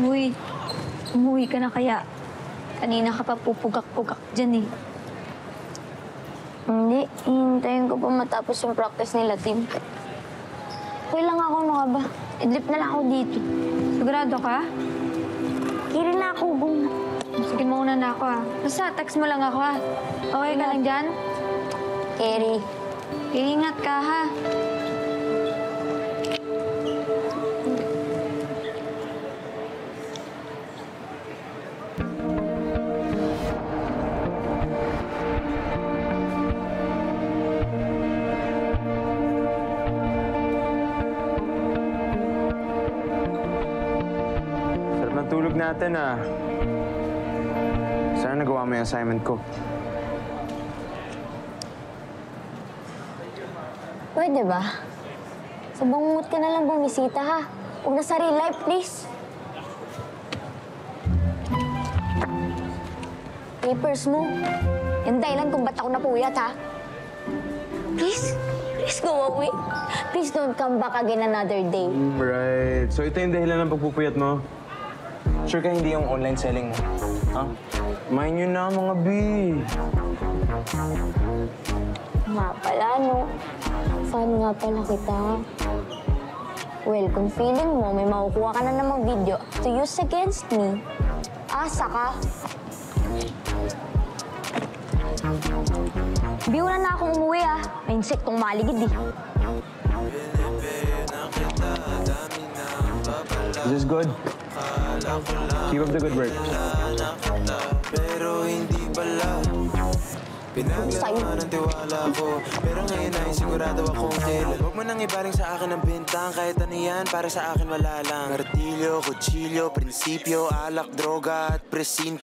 Uy, umuwi ka na kaya. Kanina ka pa pupugak-pugak dyan eh. Hindi, hihintayin ko pa matapos yung practice nila, team. Okay lang ako, ano ka ba? Idlip na lang ako dito. Sigurado ka? Kiri na ako, bung. Sige, mauna na ako ah. Basta, text mo lang ako ah. Okay ka lang dyan? Keri. Iingat ka ha. Sarap ng tulog natin, ah. Sana nagawa mo yung assignment ko. Pwede ba? Sa bangungot ka na lang bumisita, ha? Huwag na sa real life, please. Papers mo. Yung dahilan kung ba't ako napuyat, ha? Please. Please go away. Please don't come back again another day. Right. So ito yung dahilan ng pagpupuyat mo? Sure ka hindi yung online selling mo? Ha? Mind nyo na, mga B. Nga pala, no? Fan nga pala kita. Well, kung feeling mo may makukuha ka na namang video to use against me, asa ka. Biuna na akong umuwi, ah. May insektong maligid, eh. This is good. Keep up the good work. Pero hindi pala. Pinaglalaman ng tiwala ko. Pero ngayon ay sigurado akong kailan. Huwag mo nang ibaling sa akin ang bintang. Kahit ano yan, para sa akin wala lang. Martilyo, kutsilyo, prinsipyo, alak, droga at presinto.